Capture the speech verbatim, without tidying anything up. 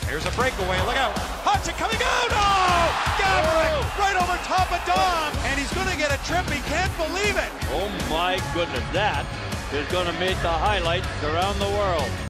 Here's a breakaway. Look out. Hasek coming out. Oh! Gaborik right over top of Dom. And he's going to get a trip. He can't believe it. Oh, my goodness. That is going to make the highlights around the world.